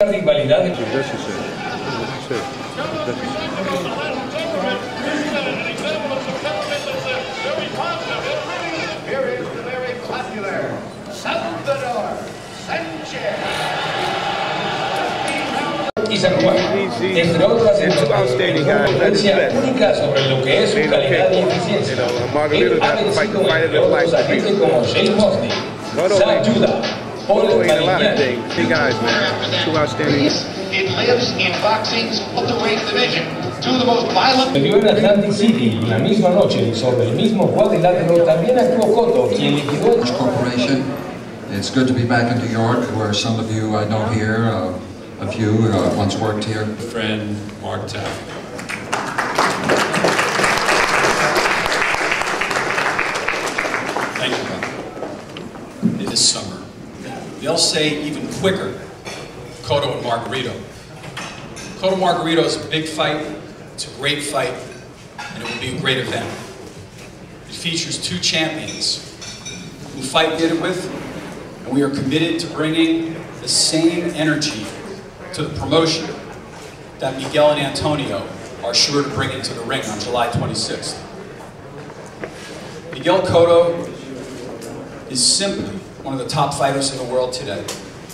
rivalidad de... y San Juan, entre otras influencia única sobre lo que es su calidad y eficiencia. Él ha vencido entre otros a gente como Shane Mosley, Sam Judah, Paul Malignani. Perdió en Atlantic City la misma noche y sobre el mismo cuadrilátero también actuó Cotto, quien liquidó Corporation. It's good to be back in New York, where some of you I know here, a few once worked here. Friend Mark Taff. Thank you, Bob. This summer, they'll say even quicker, Cotto and Margarito. Cotto Margarito is a big fight, it's a great fight, and it will be a great event. It features two champions who fight did it with, and we are committed to bringing the same energy to the promotion that Miguel and Antonio are sure to bring into the ring on July 26th. Miguel Cotto is simply one of the top fighters in the world today.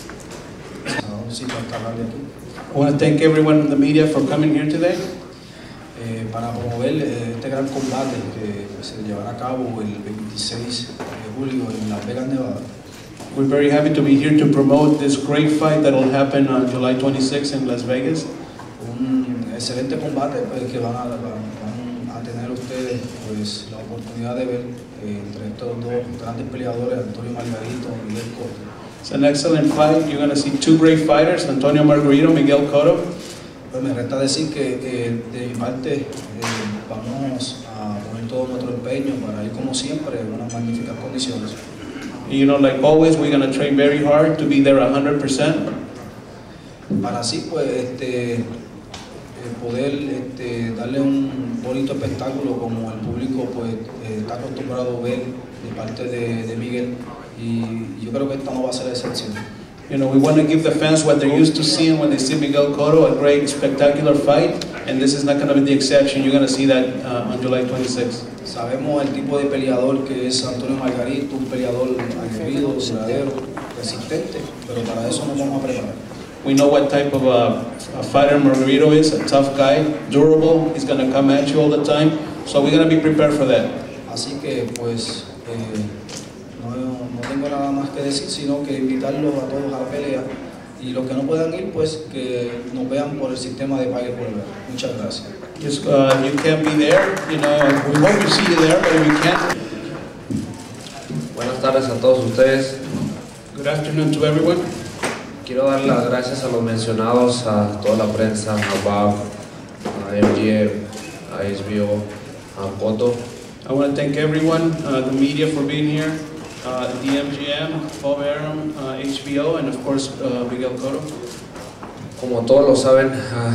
I want to thank everyone in the media for coming here today. Para promover este gran combate que se llevará a cabo el 26 de julio en Las Vegas, Nevada. We're very happy to be here to promote this great fight that will happen on July 26 in Las Vegas. Un excelente combate que van a tener ustedes pues la oportunidad de ver entre estos dos grandes peleadores, Antonio Margarito y Miguel Cotto. It's an excellent fight. You're going to see two great fighters, Antonio Margarito, Miguel Cotto. Pues me resta decir que de mi parte vamos a poner todo nuestro empeño para ir como siempre en unas magníficas condiciones. You know, like always, we're going to train very hard to be there 100%. Para así, pues, poder darle un bonito espectáculo como el público pues está acostumbrado a ver de parte de Miguel, y yo creo que esta no va a ser la excepción. You know, we want to give the fans what they're used to seeing when they see Miguel Cotto, a great, spectacular fight, and this is not going to be the exception. You're going to see that on July 26th. Sabemos el tipo de peleador que es Antonio Margarito, un peleador aguerrido, duradero, resistente, pero para eso nos vamos a preparar. We know what type of a fighter Margarito is, a tough guy, durable, he's going to come at you all the time, so we're going to be prepared for that. Así que, pues, no tengo nada más que decir, sino que invitarlos a todos a la pelea, y los que no puedan ir, pues, que nos vean por el sistema de pague por ver. Muchas gracias. Just, you can't be there, you know, we hope to see you there, but if you can't. Buenas tardes a todos ustedes. Good afternoon to everyone. Quiero dar las gracias a los mencionados, a toda la prensa, a Bob, a MGM, a HBO, a Cotto. I want to thank everyone, the media for being here, the MGM, Bob Arum, HBO, and of course Miguel Cotto. Como todos lo saben,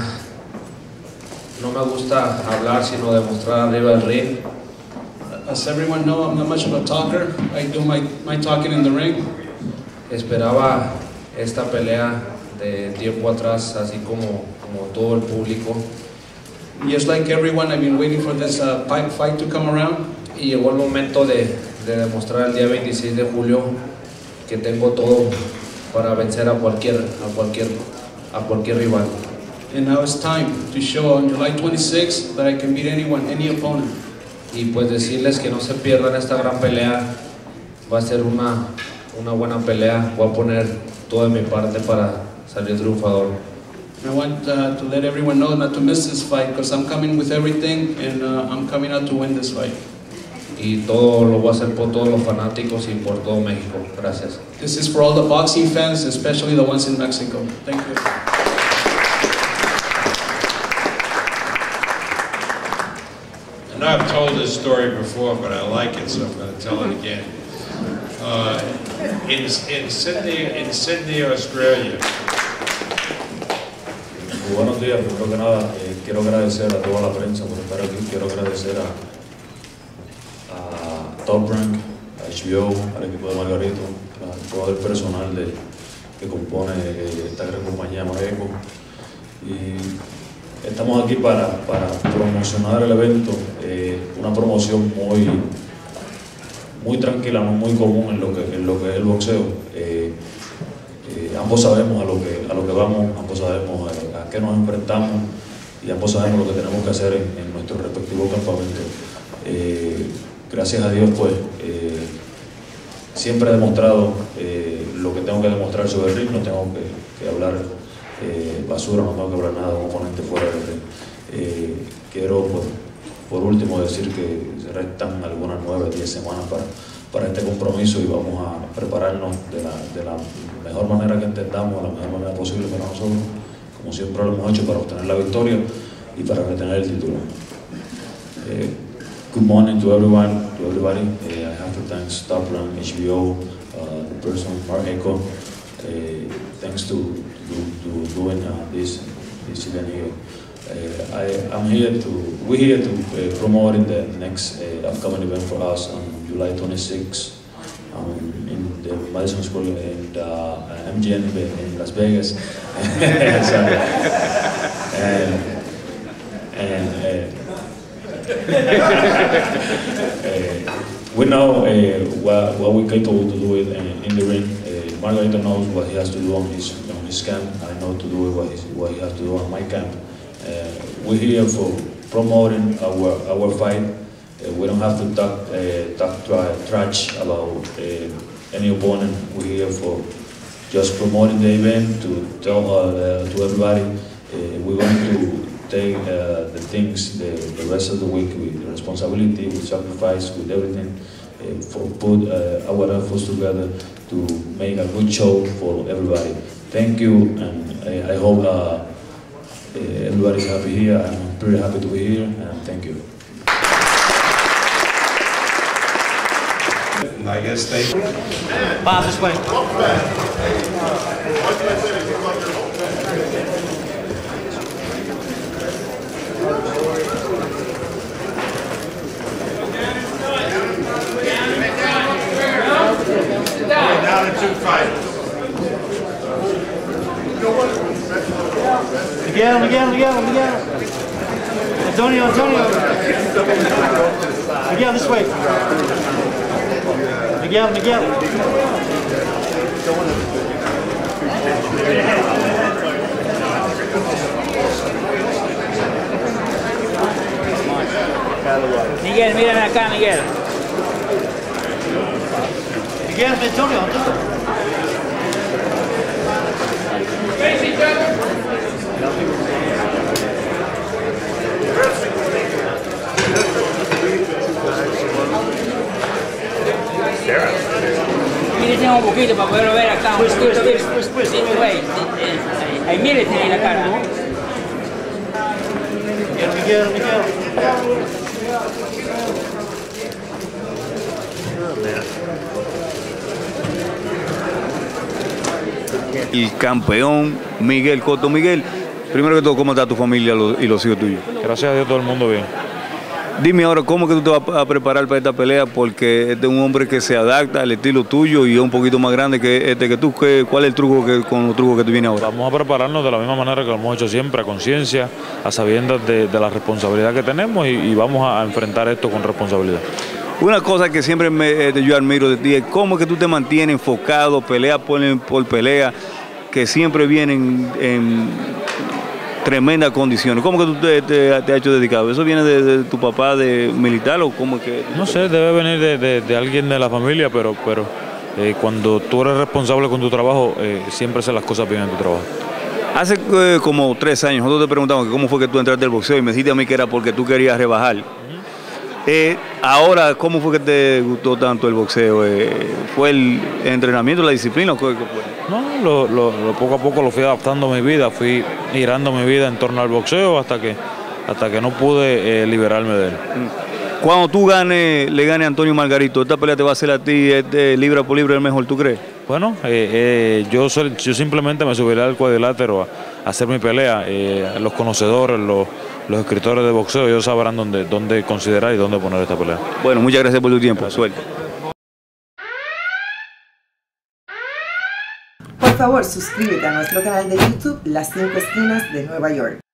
no me gusta hablar sino demostrar arriba del ring. As everyone knows, I'm not much of a talker. I do my talking in the ring. Esperaba esta pelea de tiempo atrás, así como todo el público. Just like everyone, I've been waiting for this fight to come around. Y llegó el momento de demostrar el día 26 de julio que tengo todo para vencer a cualquier rival. And now it's time to show on July 26th that I can beat anyone, any opponent. Y pues decirles que no se pierdan esta gran pelea. Va a ser una buena pelea. Voy a poner toda mi parte para salir triunfador. I want to let everyone know not to miss this fight, because I'm coming with everything, and I'm coming out to win this fight. Y todo lo voy a hacer por todos los fanáticos y por todo México. Gracias. This is for all the boxing fans, especially the ones in Mexico. Thank you. And I've told this story before, but I like it, so I'm going to tell it again. In Sydney, Australia. Buenos días, primero que nada, quiero agradecer a toda la prensa por estar aquí, quiero agradecer a Top Rank, a HBO, al equipo de Margarito, a todo el personal que compone esta gran compañía Mageco. Y estamos aquí para promocionar el evento, una promoción muy tranquila, no muy común en lo que es el boxeo. Ambos sabemos a lo que vamos, ambos sabemos a qué nos enfrentamos y ambos sabemos lo que tenemos que hacer en nuestro respectivo campamento. Gracias a Dios, pues, siempre he demostrado lo que tengo que demostrar sobre el ring, no tengo que hablar basura, no tengo que hablar nada de un oponente fuera del ring. Quiero, pues, por último, decir que restan algunas 9 o 10 semanas para este compromiso y vamos a prepararnos de la mejor manera que entendamos, la mejor manera posible para nosotros, como siempre lo hemos hecho, para obtener la victoria y para retener el título. Good morning to everybody. I have to thank Stopland, HBO, the person Mageco. Thanks to doing this event here. We're here to promote in the next upcoming event for us on July 26th in the Madison Square and MGM in Las Vegas. We know what we're capable to do in the ring. Margarito knows what he has to do on his camp. I know to do what he has to do on my camp. We're here for promoting our fight. We don't have to talk trash about any opponent. We're here for just promoting the event, to tell to everybody we're going to take the things the rest of the week with responsibility, with sacrifice, with everything, for put our efforts together to make a good show for everybody. Thank you, and I hope everybody's happy here. I'm pretty happy to be here, and thank you. I guess they... Bob, this way. Down to 2 fighters. Miguel. Antonio. Miguel, this way. Miguel. Miguel, mírame acá, Miguel. Miguel, Antonio. Mírate un poquito para poderlo ver acá. Pues. Ahí mírate ahí la cara. Miguel. El campeón Miguel Cotto. Miguel, primero que todo, ¿cómo está tu familia y los hijos tuyos? Gracias a Dios, todo el mundo bien. Dime ahora, ¿cómo que tú te vas a preparar para esta pelea? Porque este es un hombre que se adapta al estilo tuyo y es un poquito más grande que tú. ¿Cuál es el truco con los trucos que tú vienes ahora? Vamos a prepararnos de la misma manera que lo hemos hecho siempre, a conciencia, a sabiendas de la responsabilidad que tenemos y vamos a enfrentar esto con responsabilidad. Una cosa que siempre yo admiro de ti es cómo que tú te mantienes enfocado, pelea por pelea, que siempre vienen en tremendas condiciones. ¿Cómo que tú te has hecho dedicado? ¿Eso viene de tu papá de militar o cómo que...? No sé, debe venir de alguien de la familia, pero cuando tú eres responsable con tu trabajo, siempre haces las cosas bien en tu trabajo. Hace como 3 años nosotros te preguntamos cómo fue que tú entraste al boxeo y me dijiste a mí que era porque tú querías rebajar. Ahora, ¿cómo fue que te gustó tanto el boxeo? ¿Fue el entrenamiento, la disciplina o qué fue? No, poco a poco lo fui adaptando a mi vida, fui girando mi vida en torno al boxeo hasta que no pude liberarme de él. Cuando tú le ganes a Antonio Margarito, ¿esta pelea te va a hacer a ti libra por libra el mejor, tú crees? Bueno, yo simplemente me subiré al cuadrilátero a hacer mi pelea. Los conocedores, los escritores de boxeo, ellos sabrán dónde considerar y dónde poner esta pelea. Bueno, muchas gracias por tu tiempo. Suerte. favor suscríbete a nuestro canal de YouTube Las 5 Esquinas de Nueva York.